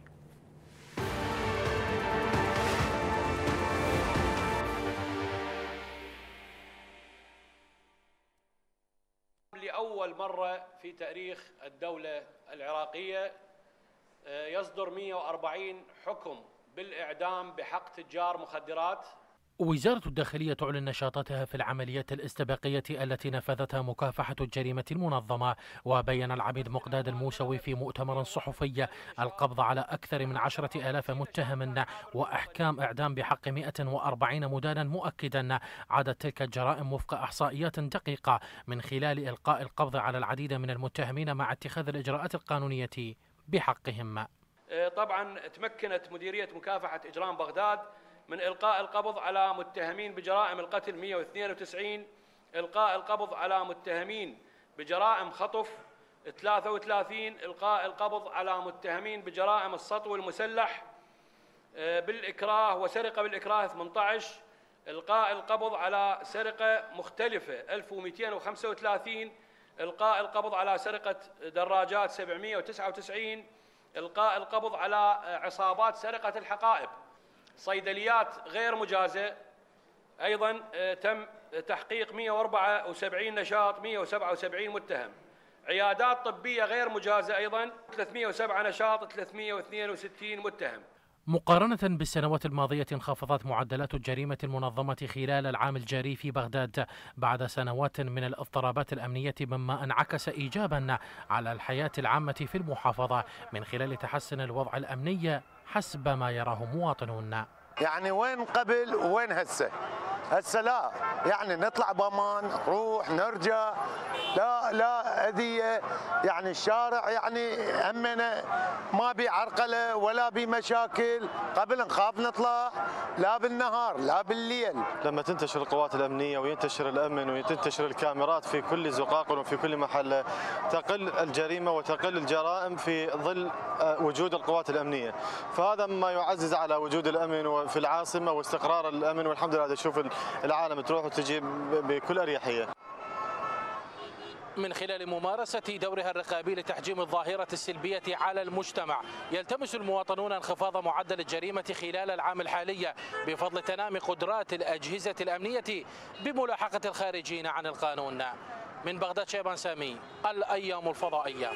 لأول مرة في تاريخ الدولة العراقية يصدر 140 حكم بالإعدام بحق تجار مخدرات. وزارة الداخلية تعلن نشاطاتها في العمليات الاستباقية التي نفذتها مكافحة الجريمة المنظمة. وبين العميد مقداد الموسوي في مؤتمر صحفي القبض على أكثر من 10,000 متهم وأحكام إعدام بحق 140 مدانا، مؤكدا عدد تلك الجرائم وفق إحصائيات دقيقة من خلال إلقاء القبض على العديد من المتهمين مع اتخاذ الإجراءات القانونية بحقهم. طبعا تمكنت مديرية مكافحة إجرام بغداد من إلقاء القبض على متهمين بجرائم القتل 192، إلقاء القبض على متهمين بجرائم خطف 33، إلقاء القبض على متهمين بجرائم السطو المسلح بالإكراه وسرقة بالإكراه 18، إلقاء القبض على سرقة مختلفة 1235، إلقاء القبض على سرقة دراجات 799، إلقاء القبض على عصابات سرقة الحقائب، صيدليات غير مجازة. أيضا تم تحقيق 174 نشاط 177 متهم، عيادات طبية غير مجازة أيضا 307 نشاط 362 متهم. مقارنة بالسنوات الماضية انخفضت معدلات الجريمة المنظمة خلال العام الجاري في بغداد بعد سنوات من الاضطرابات الأمنية، مما انعكس إيجابا على الحياة العامة في المحافظة من خلال تحسن الوضع الأمني حسب ما يراه مواطنون. يعني وين قبل وين هسه؟ هسه لا، يعني نطلع بامان، نروح نرجع، لا اذيه، يعني الشارع يعني همنا ما بي عرقله ولا بي مشاكل، قبل نخاف نطلع لا بالنهار لا بالليل. لما تنتشر القوات الامنيه وينتشر الامن وتنتشر الكاميرات في كل زقاق وفي كل محل، تقل الجريمه وتقل الجرائم في ظل وجود القوات الامنيه، فهذا ما يعزز على وجود الامن في العاصمه واستقرار الامن، والحمد لله نشوف العالم تروح وتجي بكل اريحيه. من خلال ممارسة دورها الرقابي لتحجيم الظاهرة السلبية على المجتمع، يلتمس المواطنون انخفاض معدل الجريمة خلال العام الحالي بفضل تنامي قدرات الأجهزة الأمنية بملاحقة الخارجين عن القانون. من بغداد شيبان سامي، الأيام الفضائية.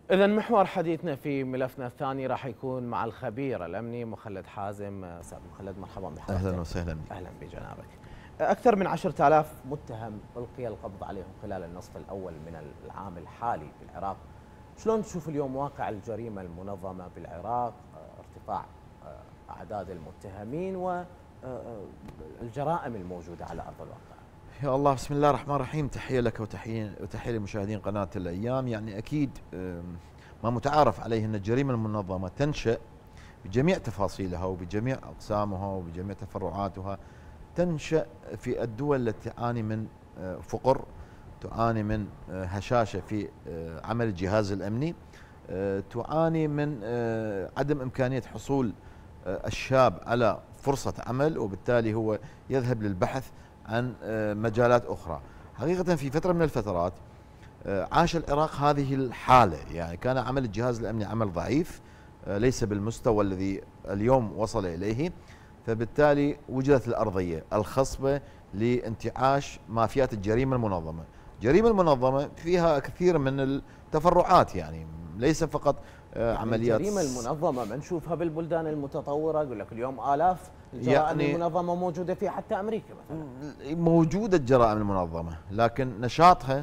إذا محور حديثنا في ملفنا الثاني راح يكون مع الخبير الأمني مخلد حازم. أستاذ مخلد مرحبا بحضرتك. أهلا وسهلا بك. أهلا بجنابك. أكثر من 10,000 متهم ألقي القبض عليهم خلال النصف الأول من العام الحالي بالعراق. شلون تشوف اليوم واقع الجريمة المنظمة بالعراق، ارتفاع أعداد المتهمين والجرائم الموجودة على أرض الواقع؟ يا الله، بسم الله الرحمن الرحيم. تحية لك وتحية لمشاهدين قناة الأيام. يعني أكيد ما متعارف عليه أن الجريمة المنظمة تنشأ بجميع تفاصيلها وبجميع أقسامها وبجميع تفرعاتها، تنشأ في الدول التي تعاني من فقر، تعاني من هشاشة في عمل الجهاز الأمني، تعاني من عدم إمكانية حصول الشاب على فرصة عمل، وبالتالي هو يذهب للبحث عن مجالات أخرى. حقيقة في فترة من الفترات عاش العراق هذه الحالة، يعني كان عمل الجهاز الأمني عمل ضعيف، ليس بالمستوى الذي اليوم وصل إليه، فبالتالي وجدت الأرضية الخصبة لانتعاش مافيات الجريمة المنظمة. الجريمة المنظمة فيها كثير من التفرعات، يعني ليس فقط عمليات. الجريمة المنظمة ما نشوفها بالبلدان المتطورة، يقول لك اليوم آلاف الجرائم يعني المنظمة موجودة في حتى أمريكا مثلا. موجودة الجرائم المنظمة، لكن نشاطها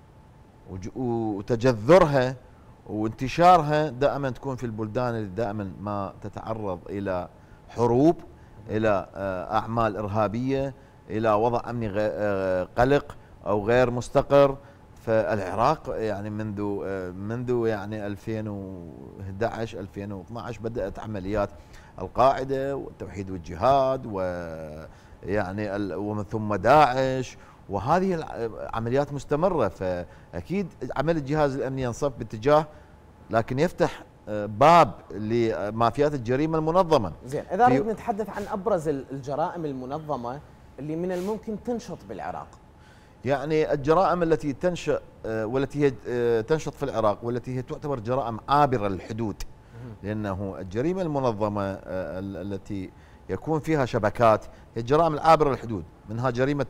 وتجذرها وانتشارها دائما تكون في البلدان اللي دائما ما تتعرض إلى حروب، إلى أعمال إرهابية، إلى وضع أمني قلق أو غير مستقر. فالعراق يعني منذ يعني 2011 2012 بدأت عمليات القاعدة والتوحيد والجهاد ويعني ومن ثم داعش، وهذه العمليات مستمرة. فأكيد عمل الجهاز الأمني ينصف باتجاه، لكن يفتح باب لمافيات الجريمة المنظمة. زين، إذا نريد نتحدث عن أبرز الجرائم المنظمة اللي من الممكن تنشط بالعراق. يعني الجرائم التي تنشأ والتي هي تنشط في العراق والتي هي تعتبر جرائم عابرة للحدود، لأنه الجريمة المنظمة التي يكون فيها شبكات هي الجرائم العابرة للحدود، منها جريمة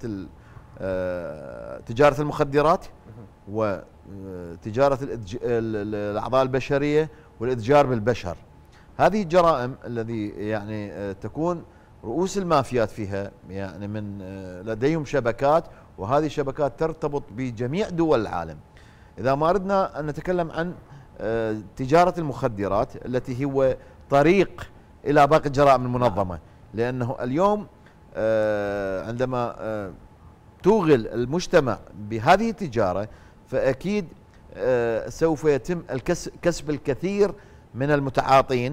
تجارة المخدرات وتجارة الأعضاء البشرية والإتجار بالبشر. هذه الجرائم الذي يعني تكون رؤوس المافيات فيها يعني من لديهم شبكات، وهذه الشبكات ترتبط بجميع دول العالم. إذا ما أردنا أن نتكلم عن تجارة المخدرات التي هو طريق إلى باقي الجرائم المنظمة، لأنه اليوم عندما توغل المجتمع بهذه التجارة فأكيد سوف يتم كسب الكثير من المتعاطين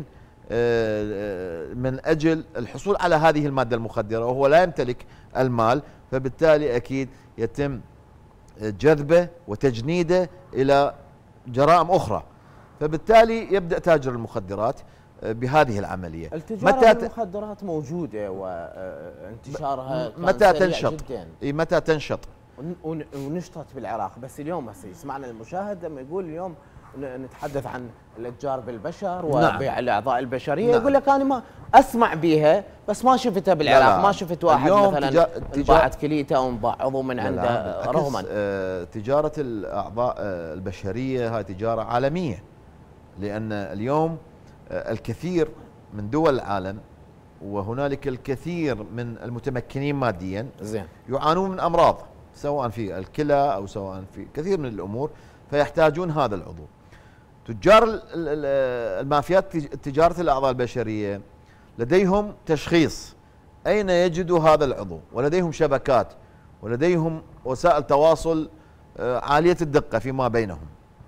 من أجل الحصول على هذه المادة المخدرة، وهو لا يمتلك المال، فبالتالي أكيد يتم جذبه وتجنيده إلى جرائم أخرى، فبالتالي يبدأ تاجر المخدرات بهذه العملية. التجارة بالمخدرات موجودة وانتشارها متى تنشط؟ متى تنشط؟ ونشطت بالعراق، بس اليوم يسمعنا المشاهد لما يقول اليوم نتحدث عن الاتجار بالبشر وبيع الاعضاء البشريه، يقول لك انا ما اسمع بها بس ما شفتها بالعراق. ما شفت واحد مثلا انباعت كليته او انباع عضو من عنده رغما. تجاره الاعضاء البشريه هاي تجاره عالميه، لان اليوم الكثير من دول العالم وهنالك الكثير من المتمكنين ماديا يعانون من امراض سواء في الكلى او سواء في كثير من الامور، فيحتاجون هذا العضو. تجار المافيات تجارة الأعضاء البشرية لديهم تشخيص أين يجدوا هذا العضو، ولديهم شبكات ولديهم وسائل تواصل عالية الدقة فيما بينهم.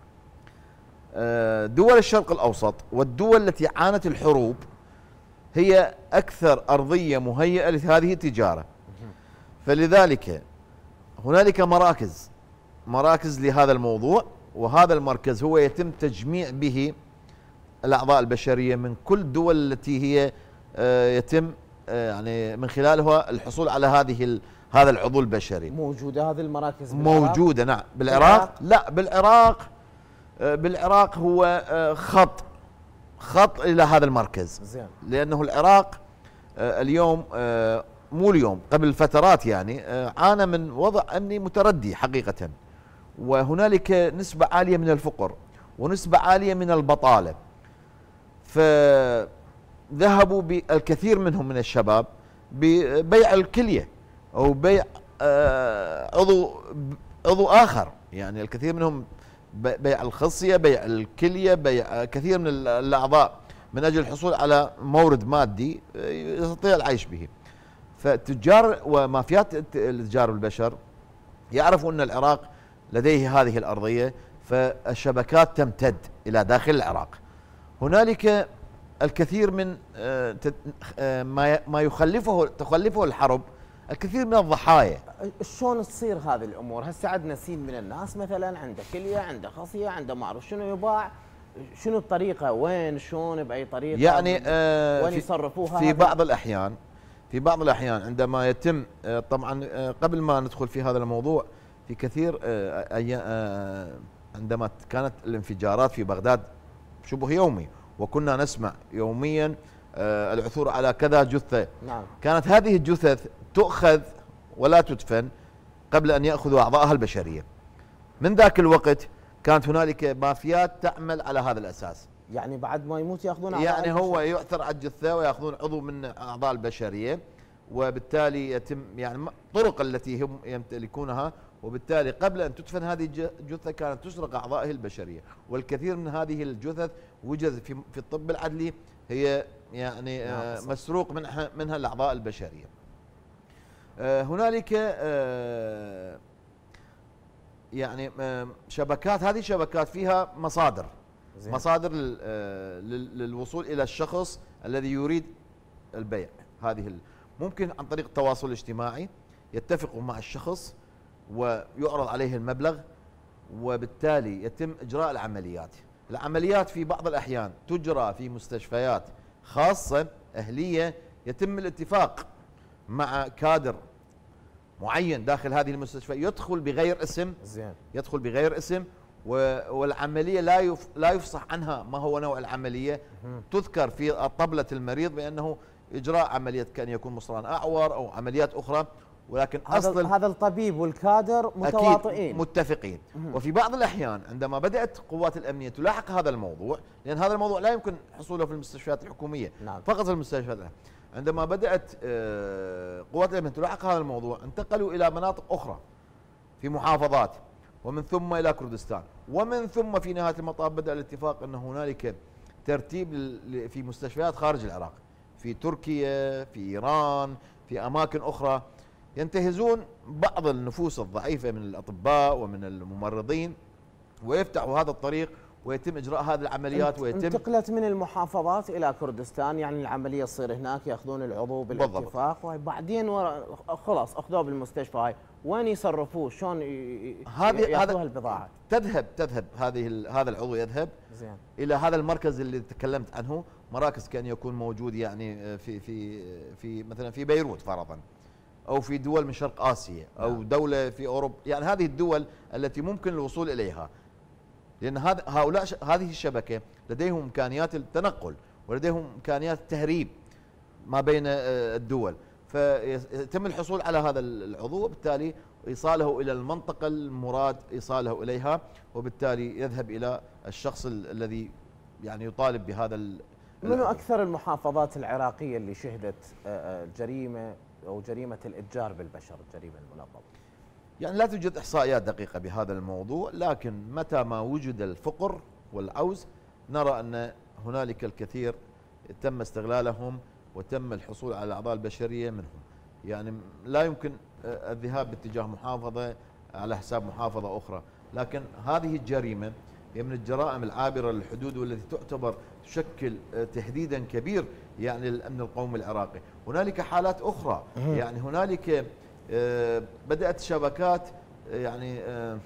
دول الشرق الأوسط والدول التي عانت الحروب هي أكثر أرضية مهيئة لهذه التجارة، فلذلك هنالك مراكز لهذا الموضوع، وهذا المركز هو يتم تجميع به الأعضاء البشرية من كل الدول التي هي يتم يعني من خلالها الحصول على هذا العضو البشري. موجودة هذه المراكز بالعراق؟ موجودة نعم. بالعراق؟ لا، بالعراق هو خط إلى هذا المركز. زين. لأنه العراق اليوم مو اليوم، قبل فترات يعني عانى من وضع أمني متردي حقيقة، وهنالك نسبة عالية من الفقر، ونسبة عالية من البطالة. فذهبوا بالكثير منهم من الشباب ببيع الكلية أو بيع عضو آخر، يعني الكثير منهم بيع الخصية، بيع الكلية، بيع كثير من الأعضاء من أجل الحصول على مورد مادي يستطيع العيش به. فتجار ومافيات التجار بالبشر يعرفوا أن العراق لديه هذه الأرضية، فالشبكات تمتد إلى داخل العراق. هنالك الكثير من ما تخلفه الحرب، الكثير من الضحايا. شلون تصير هذه الامور؟ هسه عندنا سين من الناس مثلا عنده كليه، عنده خصيه، عنده ما اعرف شنو يباع، شنو الطريقه؟ وين شلون باي طريقه؟ يعني وين يصرفوها؟ في بعض الاحيان عندما يتم طبعا قبل ما ندخل في هذا الموضوع، في كثير عندما كانت الانفجارات في بغداد شبه يومي، وكنا نسمع يوميا العثور على كذا جثة. نعم. كانت هذه الجثث تؤخذ ولا تدفن قبل أن يأخذوا أعضائها البشرية. من ذاك الوقت كانت هنالك مافيات تعمل على هذا الأساس. يعني بعد ما يموت يأخذون أعضاء يعني هو يؤثر على الجثة ويأخذون عضو من أعضاء البشرية، وبالتالي يتم يعني الطرق التي هم يمتلكونها، وبالتالي قبل أن تدفن هذه الجثة كانت تسرق أعضائها البشرية. والكثير من هذه الجثث وجد في الطب العدلي هي يعني مسروق منها الأعضاء البشرية. هنالك يعني شبكات، هذه الشبكات فيها مصادر للوصول إلى الشخص الذي يريد البيع. هذه ممكن عن طريق التواصل الاجتماعي يتفقوا مع الشخص ويعرض عليه المبلغ، وبالتالي يتم إجراء العمليات في بعض الأحيان تجرى في مستشفيات خاصة أهلية، يتم الاتفاق مع كادر معين داخل هذه المستشفى يدخل بغير اسم والعملية لا يفصح عنها ما هو نوع العملية. تذكر في طبلة المريض بأنه إجراء عملية كأن يكون مصران أعور أو عمليات أخرى، ولكن هذا الطبيب والكادر متواطئين متفقين. وفي بعض الأحيان عندما بدأت قوات الأمنية تلاحق هذا الموضوع، لأن هذا الموضوع لا يمكن حصوله في المستشفيات الحكومية، نعم. فقط في المستشفيات. عندما بدأت قوات الأمنية تلاحق هذا الموضوع، انتقلوا إلى مناطق أخرى في محافظات، ومن ثم إلى كردستان، ومن ثم في نهاية المطاف بدأ الاتفاق أن هنالك ترتيب في مستشفيات خارج العراق، في تركيا، في إيران، في أماكن أخرى، ينتهزون بعض النفوس الضعيفة من الأطباء ومن الممرضين ويفتحوا هذا الطريق ويتم إجراء هذه العمليات. انتقلت من المحافظات إلى كردستان، يعني العملية تصير هناك، يأخذون العضو بالاتفاق وبعدين خلاص أخذوه بالمستشفى. هاي وين يصرفوه؟ شلون يأخذوها البضاعة؟ تذهب هذا العضو يذهب زين إلى هذا المركز اللي تكلمت عنه. مراكز كان يكون موجود يعني في مثلا في بيروت فرضا، أو في دول من شرق آسيا، أو دولة في أوروبا، يعني هذه الدول التي ممكن الوصول إليها، لأن هذه الشبكة لديهم إمكانيات التنقل ولديهم إمكانيات التهريب ما بين الدول، فيتم الحصول على هذا العضو وبالتالي إيصاله إلى المنطقة المراد إيصاله إليها، وبالتالي يذهب إلى الشخص الذي يعني يطالب بهذا. منو أكثر المحافظات العراقية اللي شهدت جريمة أو جريمة الإتجار بالبشر، الجريمة المنظمة؟ يعني لا توجد إحصائيات دقيقة بهذا الموضوع، لكن متى ما وجد الفقر والعوز نرى أن هنالك الكثير تم استغلالهم وتم الحصول على الأعضاء البشرية منهم. يعني لا يمكن الذهاب باتجاه محافظة على حساب محافظة أخرى، لكن هذه الجريمة هي من الجرائم العابرة للحدود والتي تعتبر تشكل تهديدا كبير يعني للأمن القومي العراقي. هنالك حالات أخرى، يعني هنالك بدأت شبكات يعني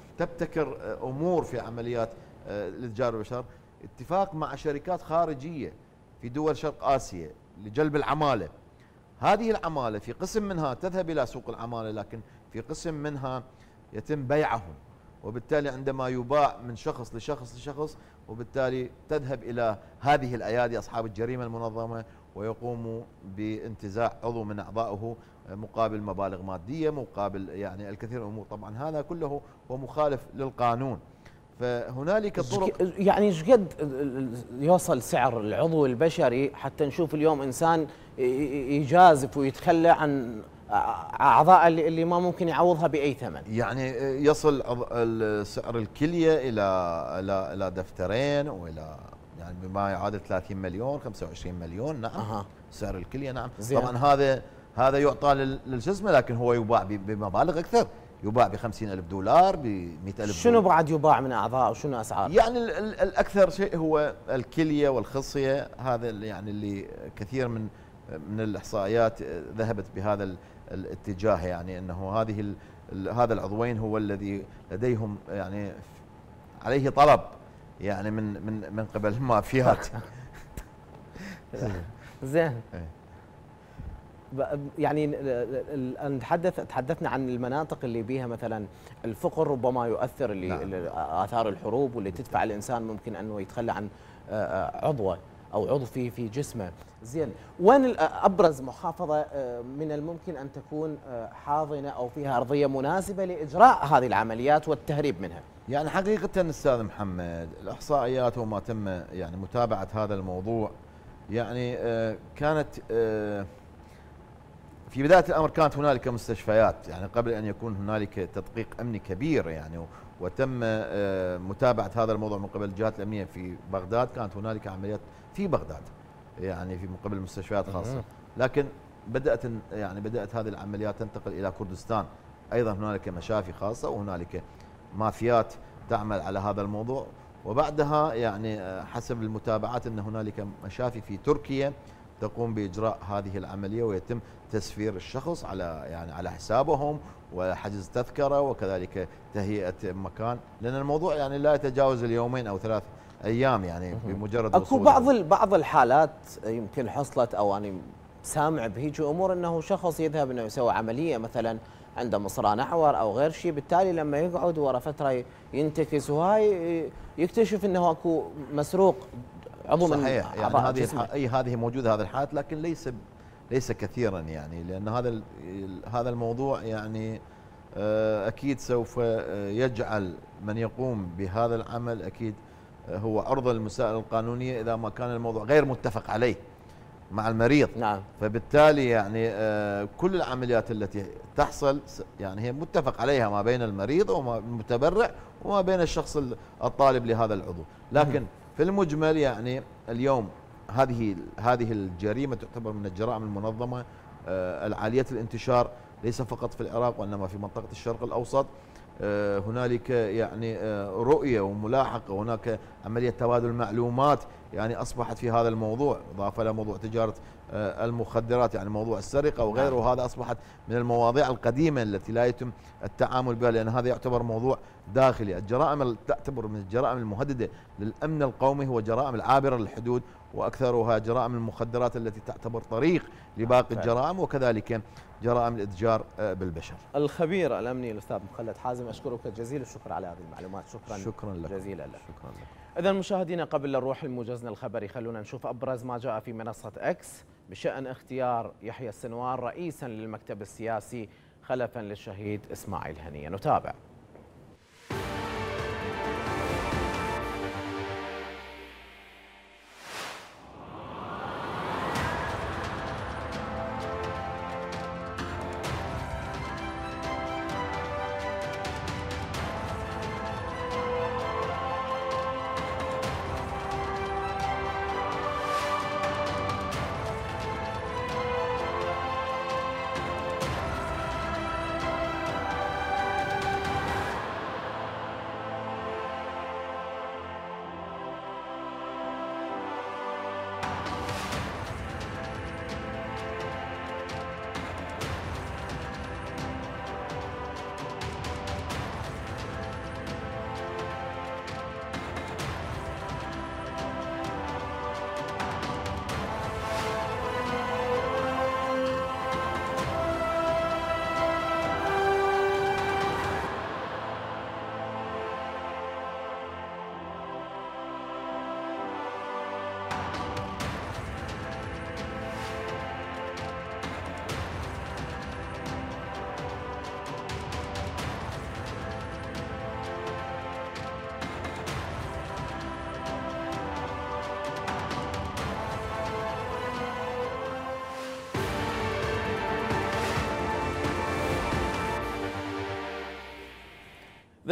تبتكر أمور في عمليات الإتجار بالبشر، اتفاق مع شركات خارجية في دول شرق آسيا لجلب العمالة. هذه العمالة في قسم منها تذهب إلى سوق العمالة، لكن في قسم منها يتم بيعهم، وبالتالي عندما يباع من شخص لشخص وبالتالي تذهب إلى هذه الأيادي أصحاب الجريمة المنظمة ويقوموا بانتزاع عضو من أعضائه مقابل مبالغ مادية، مقابل يعني الكثير من الأمور. طبعا هذا كله هو مخالف للقانون. فهنالك طرق. يعني ايش قد يوصل سعر العضو البشري حتى نشوف اليوم انسان يجازف ويتخلى عن اعضاء اللي ما ممكن يعوضها باي ثمن؟ يعني يصل سعر الكليه الى دفترين والى يعني بما يعادل 30 مليون 25 مليون. نعم. سعر الكليه. نعم. طبعا هذا يعطى للجسم، لكن هو يباع بمبالغ اكثر، يباع ب 50,000 دولار، ب 100,000 دولار. شنو بعد يباع من اعضاء وشنو اسعار؟ يعني الاكثر شيء هو الكليه والخصيه، هذا يعني اللي كثير من الاحصائيات ذهبت بهذا الاتجاه، يعني انه هذا العضوين هو الذي لديهم يعني عليه طلب يعني من قبل المافيات. زين. يعني تحدثنا عن المناطق اللي بيها مثلا الفقر ربما يؤثر، اللي نعم. آثار الحروب واللي تدفع الإنسان ممكن أنه يتخلى عن عضوه أو عضو في جسمه. زين، وين أبرز محافظة من الممكن أن تكون حاضنة أو فيها أرضية مناسبة لإجراء هذه العمليات والتهريب منها؟ يعني حقيقة أستاذ محمد، الإحصائيات وما تم يعني متابعة هذا الموضوع، يعني كانت في بداية الأمر كانت هنالك مستشفيات، يعني قبل أن يكون هنالك تدقيق أمني كبير يعني، وتم متابعة هذا الموضوع من قبل الجهات الأمنية في بغداد. كانت هنالك عمليات في بغداد يعني في مقابل مستشفيات خاصة، لكن بدأت هذه العمليات تنتقل إلى كردستان. أيضا هنالك مشافي خاصة وهنالك مافيات تعمل على هذا الموضوع. وبعدها يعني حسب المتابعات أن هنالك مشافي في تركيا تقوم بإجراء هذه العملية، ويتم تسفير الشخص على حسابهم وحجز تذكرة وكذلك تهيئة مكان، لأن الموضوع يعني لا يتجاوز اليومين أو 3 أيام يعني بمجرد اكو بعض الحالات يمكن حصلت او انا سامع بهيج امور انه شخص يذهب انه يسوي عمليه مثلا عنده مصران احور او غير شيء، بالتالي لما يقعد ورا فتره ينتكس وهاي يكتشف انه اكو مسروق عضو من صحيح. يعني هذه موجوده هذه الحالات، لكن ليس كثيرا يعني، لان هذا الموضوع يعني اكيد سوف يجعل من يقوم بهذا العمل اكيد هو عرضة للمسائل القانونية إذا ما كان الموضوع غير متفق عليه مع المريض. نعم. فبالتالي يعني كل العمليات التي تحصل يعني هي متفق عليها ما بين المريض وما المتبرع وما بين الشخص الطالب لهذا العضو، لكن في المجمل يعني اليوم هذه الجريمة تعتبر من الجرائم المنظمة العالية الانتشار، ليس فقط في العراق وإنما في منطقة الشرق الأوسط. هنالك يعني رؤية وملاحقة، وهناك عملية تبادل معلومات يعني أصبحت في هذا الموضوع، إضافة إلى موضوع تجارة المخدرات يعني موضوع السرقة وغيره. وهذا أصبحت من المواضيع القديمة التي لا يتم التعامل بها، لأن هذا يعتبر موضوع داخلي. الجرائم تعتبر من الجرائم المهددة للأمن القومي هو جرائم العابرة للحدود، وأكثرها جرائم المخدرات التي تعتبر طريق لباقي الجرائم، وكذلك جرائم الاتجار بالبشر. الخبير الامني الاستاذ مخلد حازم، اشكرك جزيل الشكر على هذه المعلومات. شكرا لك جزيلا لك. شكرا لك. اذا مشاهدينا، قبل لا نروح لموجزنا الخبري خلونا نشوف ابرز ما جاء في منصه اكس بشان اختيار يحيى السنوار رئيسا للمكتب السياسي خلفا للشهيد اسماعيل هنيه. نتابع.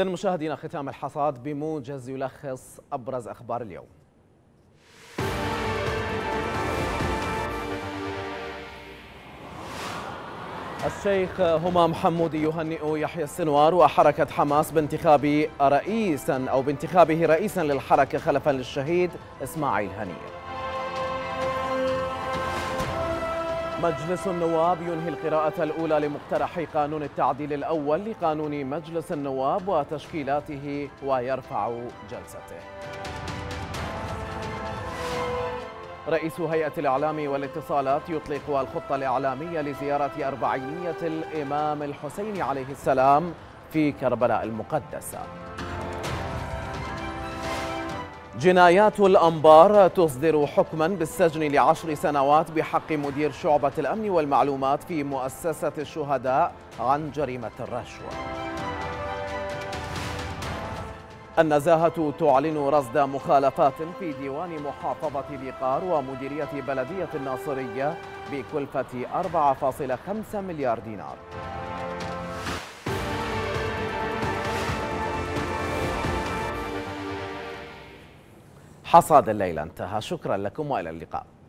إذن مشاهدينا، ختام الحصاد بموجز يلخص أبرز أخبار اليوم. الشيخ همام حمودي يهنئ يحيى السنوار وحركة حماس بانتخابه رئيسا للحركة خلفا للشهيد إسماعيل هنية. مجلس النواب ينهي القراءة الأولى لمقترح قانون التعديل الأول لقانون مجلس النواب وتشكيلاته ويرفع جلسته. رئيس هيئة الإعلام والاتصالات يطلق الخطة الإعلامية لزيارة أربعينية الإمام الحسين عليه السلام في كربلاء المقدسة. جنايات الأنبار تصدر حكما بالسجن ل10 سنوات بحق مدير شعبة الأمن والمعلومات في مؤسسة الشهداء عن جريمة الرشوة. النزاهة تعلن رصد مخالفات في ديوان محافظة بقار ومديرية بلدية الناصرية بكلفة 4.5 مليار دينار. حصاد الليلة انتهى، شكرا لكم وإلى اللقاء.